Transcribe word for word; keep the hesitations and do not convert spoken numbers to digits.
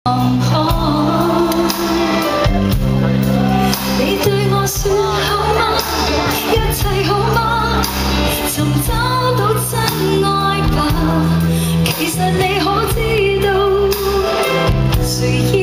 你對我說好嗎？一切好嗎？尋找到真愛吧。其實你可知道，誰？